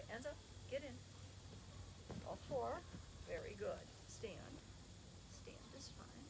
Hands up. Get in. All four. Very good. Stand. Stand is fine.